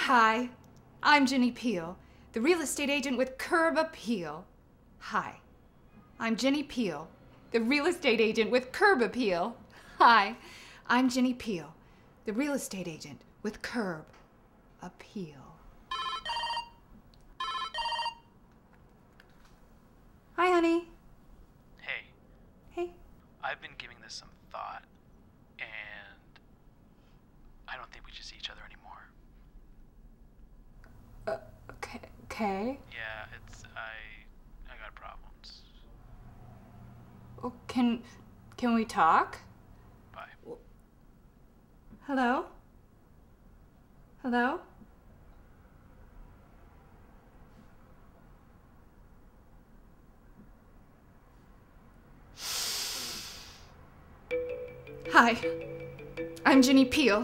Hi, I'm Jennie Peel, the real estate agent with curb appeal. Hi, I'm Jennie Peel, the real estate agent with curb appeal. Hi, I'm Jennie Peel, the real estate agent with curb appeal. Hi, honey. Hey, Hey. I've been giving this some thought, and I don't think we should see each other anymore. Okay. Yeah, I got problems. Oh, can we talk? Bye. Hello? Hello? Hi, I'm Jennie Peel.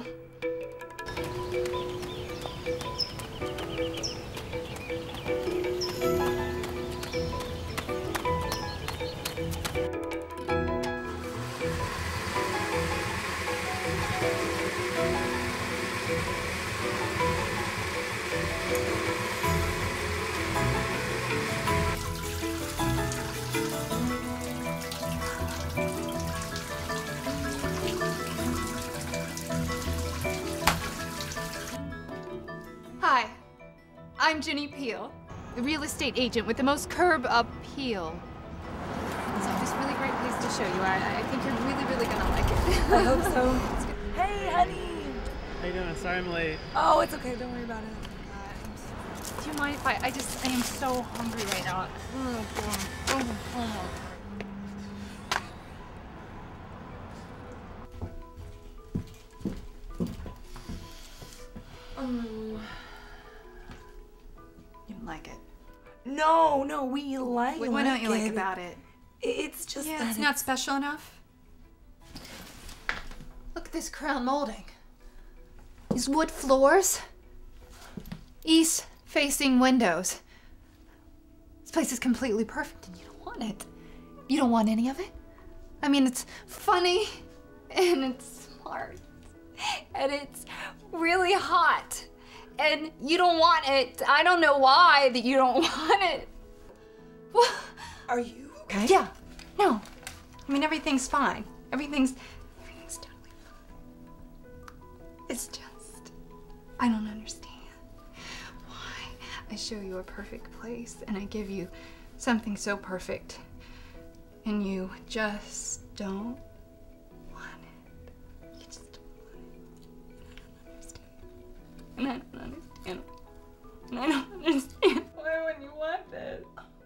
Hi, I'm Jennie Peel, the real estate agent with the most curb appeal. So just really great place to show you. I think you're really gonna like it. I hope so. Hey, honey. How you doing? Sorry I'm late. Oh, it's okay. Don't worry about it. Do you mind if I am so hungry right now. You didn't like it. No, we like Wait, what don't you like about it? It's just that It's not special enough. Look at this crown molding. These wood floors. East-facing windows. This place is completely perfect and you don't want it. You don't want any of it? I mean, it's funny and it's smart and it's really hot and you don't want it. I don't know why that you don't want it. Well, Are you okay? yeah, no. I mean, everything's fine. Everything's totally fine. It's just, I don't understand why I show you a perfect place and I give you something so perfect and you just don't want it. You just don't want it. And I don't understand. And I don't understand why when you want this.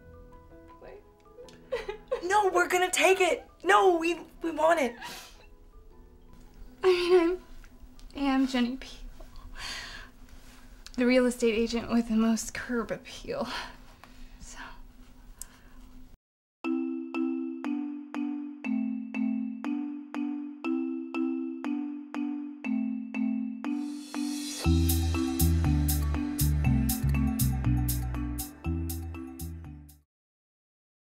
No, we're gonna take it. No, we want it. I mean, I am Jennie Peel, the real estate agent with the most curb appeal. So.